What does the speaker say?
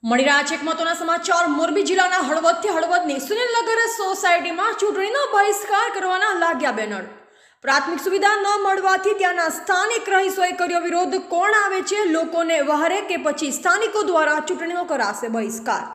મળી રહ્યા છે એક મહત્વના સમાચાર। મોરબી જિલ્લાના હળવદથી હળવદની સુનિલનગર સોસાયટીમાં ચૂંટણીનો બહિષ્કાર કરવાના લાગ્યા બેનર। પ્રાથમિક સુવિધા ન મળવાથી ત્યાંના સ્થાનિક રહીશોએ કર્યો વિરોધ। કોણ આવે છે લોકોને વહારે કે પછી સ્થાનિકો દ્વારા ચૂંટણીનો કરાશે બહિષ્કાર?